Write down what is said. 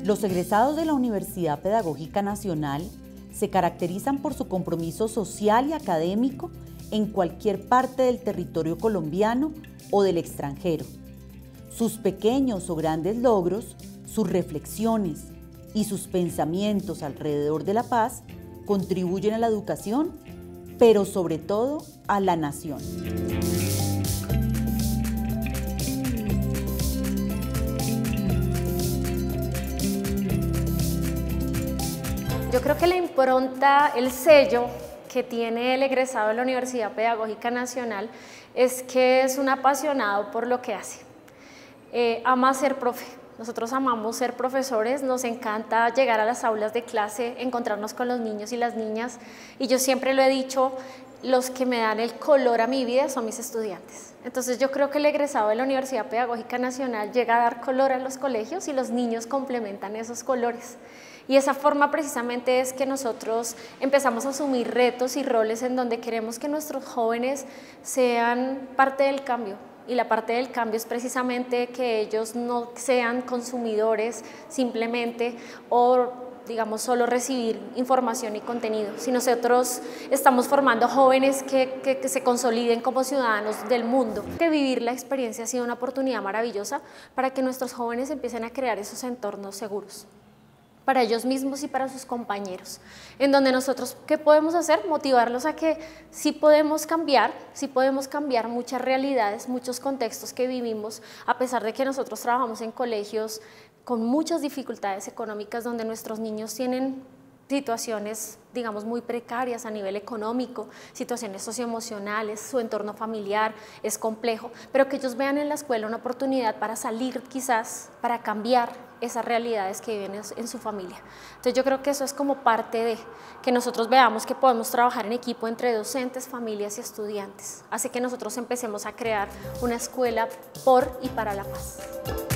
Los egresados de la Universidad Pedagógica Nacional se caracterizan por su compromiso social y académico en cualquier parte del territorio colombiano o del extranjero. Sus pequeños o grandes logros, sus reflexiones y sus pensamientos alrededor de la paz contribuyen a la educación, pero sobre todo a la nación. Yo creo que la impronta, el sello que tiene el egresado de la Universidad Pedagógica Nacional es que es un apasionado por lo que hace. Ama ser profe. Nosotros amamos ser profesores, nos encanta llegar a las aulas de clase, encontrarnos con los niños y las niñas, y yo siempre lo he dicho, los que me dan el color a mi vida son mis estudiantes. Entonces yo creo que el egresado de la Universidad Pedagógica Nacional llega a dar color a los colegios y los niños complementan esos colores. Y esa forma precisamente es que nosotros empezamos a asumir retos y roles en donde queremos que nuestros jóvenes sean parte del cambio. Y la parte del cambio es precisamente que ellos no sean consumidores simplemente o digamos solo recibir información y contenido. Si nosotros estamos formando jóvenes que se consoliden como ciudadanos del mundo, que vivir la experiencia ha sido una oportunidad maravillosa para que nuestros jóvenes empiecen a crear esos entornos seguros para ellos mismos y para sus compañeros, en donde nosotros, ¿qué podemos hacer? Motivarlos a que sí podemos cambiar muchas realidades, muchos contextos que vivimos, a pesar de que nosotros trabajamos en colegios con muchas dificultades económicas, donde nuestros niños tienen situaciones, digamos, muy precarias a nivel económico, situaciones socioemocionales, su entorno familiar es complejo, pero que ellos vean en la escuela una oportunidad para salir quizás, para cambiar esas realidades que viven en su familia. Entonces yo creo que eso es como parte de que nosotros veamos que podemos trabajar en equipo entre docentes, familias y estudiantes, hace que nosotros empecemos a crear una escuela por y para la paz.